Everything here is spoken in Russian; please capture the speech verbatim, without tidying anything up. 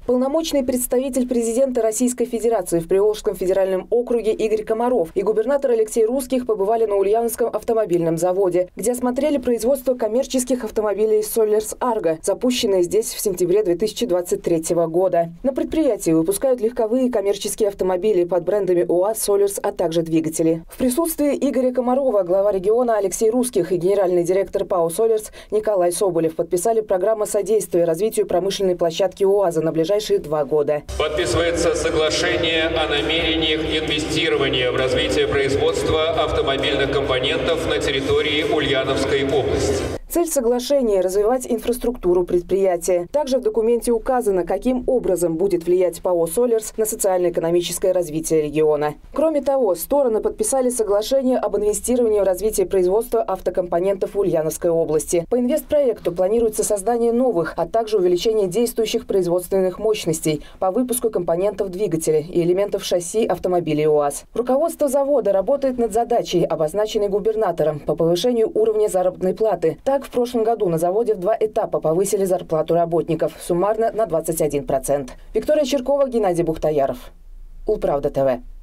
Полномочный представитель президента Российской Федерации в Приволжском федеральном округе Игорь Комаров и губернатор Алексей Русских побывали на Ульяновском автомобильном заводе, где осмотрели производство коммерческих автомобилей «Солярс Арго», запущенные здесь в сентябре две тысячи двадцать третьего года. На предприятии выпускают легковые коммерческие автомобили под брендами УАЗ, «Солярс», а также двигатели. В присутствии Игоря Комарова глава региона Алексей Русских и генеральный директор ПАО «Солярс» Николай Соболев подписали программу содействия развитию промышленной площадки УАЗа на ближайшие два года. Подписывается соглашение о намерениях инвестирования в развитие производства автомобильных компонентов на территории Ульяновской области. Цель соглашения – развивать инфраструктуру предприятия. Также в документе указано, каким образом будет влиять ПАО «Солярс» на социально-экономическое развитие региона. Кроме того, стороны подписали соглашение об инвестировании в развитие производства автокомпонентов в Ульяновской области. По инвестпроекту планируется создание новых, а также увеличение действующих производственных мощностей по выпуску компонентов двигателя и элементов шасси автомобилей УАЗ. Руководство завода работает над задачей, обозначенной губернатором, по повышению уровня заработной платы. Так, в прошлом году на заводе в два этапа повысили зарплату работников, суммарно на двадцать один процент. Виктория Черкова, Геннадий Бухтаяров. Улправда ТВ.